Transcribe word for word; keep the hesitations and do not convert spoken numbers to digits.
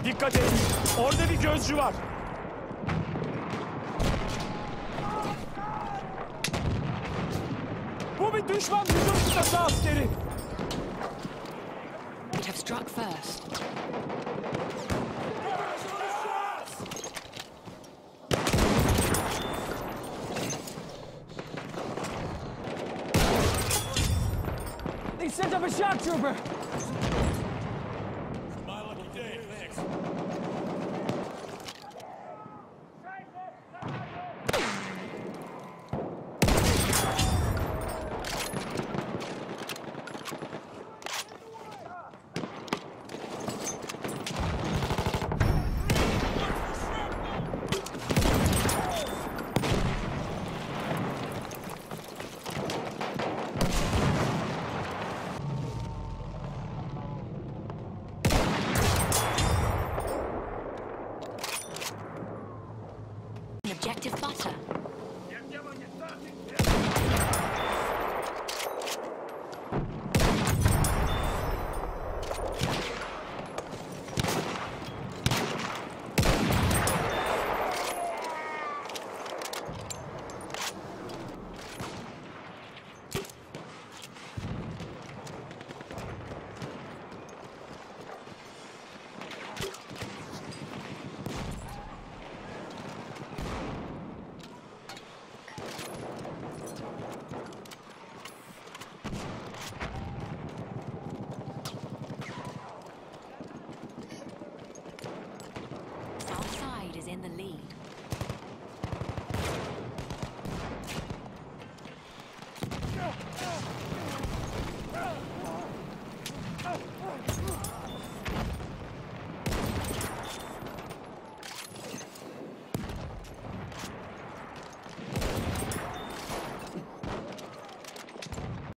Dikkat edin. Orada bir gözcü var. Bu bir düşman hücum kıtası askeri. We have struck first. They sent up a shock trooper! My lucky day, thanks. Objective butter. Our side is in the lead.